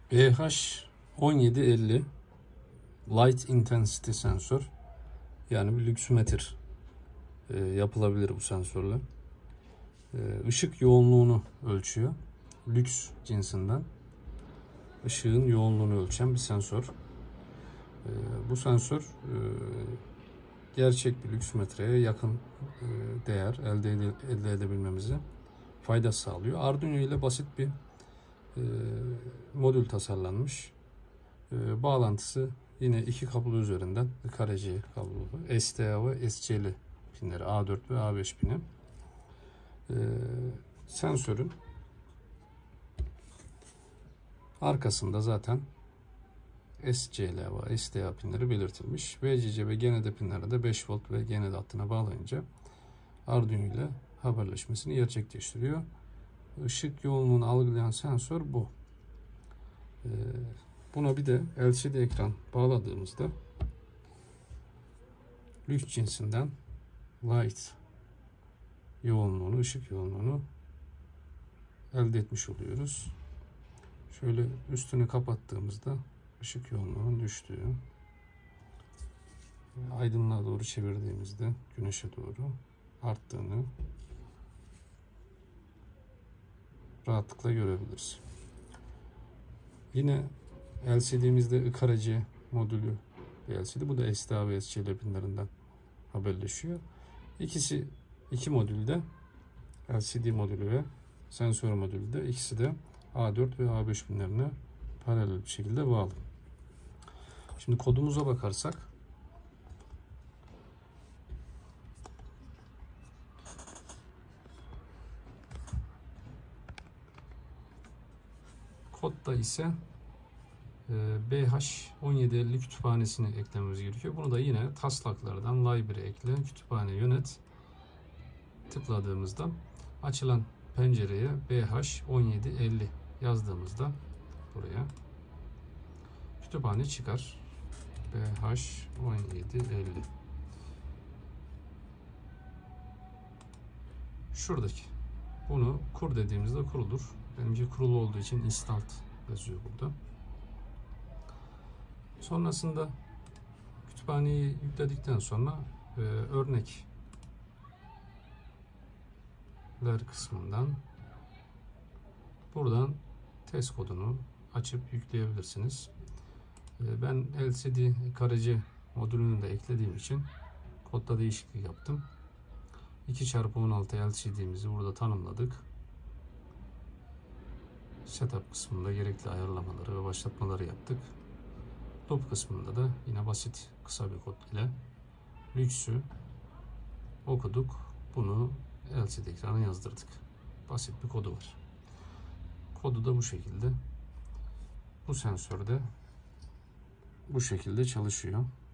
BH1750 Light Intensity sensör, yani bir lüksmetre yapılabilir bu sensörle. Işık yoğunluğunu ölçüyor. Lüks cinsinden ışığın yoğunluğunu ölçen bir sensör. Bu sensör gerçek bir lüksmetreye yakın değer elde edebilmemize fayda sağlıyor. Arduino ile basit bir modül tasarlanmış. Bağlantısı yine iki kablo üzerinden IKRC kablolu, STA ve SCL pinleri, A4 ve A5 pini. Sensörün arkasında zaten SCL ve STA pinleri belirtilmiş. VCC ve GND pinleri de 5 volt ve GND hattına bağlayınca Arduino ile haberleşmesini gerçekleştiriyor. Işık yoğunluğunu algılayan sensör bu. Buna bir de LCD ekran bağladığımızda lüks cinsinden light yoğunluğunu, ışık yoğunluğunu elde etmiş oluyoruz. Şöyle üstünü kapattığımızda ışık yoğunluğunun düştüğü, aydınlığa doğru çevirdiğimizde güneşe doğru arttığını rahatlıkla görebiliriz. Yine LCD'mizde IKRC modülü LCD. Bu da STA ve SCL pinlerinden haberleşiyor. İki modülde, LCD modülü ve sensör modülü de, ikisi de A4 ve A5 pinlerine paralel bir şekilde bağlı. Şimdi kodumuza bakarsak, kodda ise BH1750 kütüphanesini eklememiz gerekiyor. Bunu da yine taslaklardan library ekle, kütüphane yönet tıkladığımızda açılan pencereye BH1750 yazdığımızda buraya kütüphane çıkar. BH1750. Şuradaki. Bunu kur dediğimizde kurulur. Benimki kurulu olduğu için installed yazıyor burada. Sonrasında kütüphaneyi yükledikten sonra örnekler kısmından buradan test kodunu açıp yükleyebilirsiniz. Ben LCD IKRC modülünü de eklediğim için kodda değişiklik yaptım. 2x16 LCD'mizi burada tanımladık. Setup kısmında gerekli ayarlamaları ve başlatmaları yaptık. Loop kısmında da yine basit kısa bir kod ile lüksü okuduk. Bunu LCD ekrana yazdırdık. Basit bir kodu var. Kodu da bu şekilde. Bu sensörde bu şekilde çalışıyor.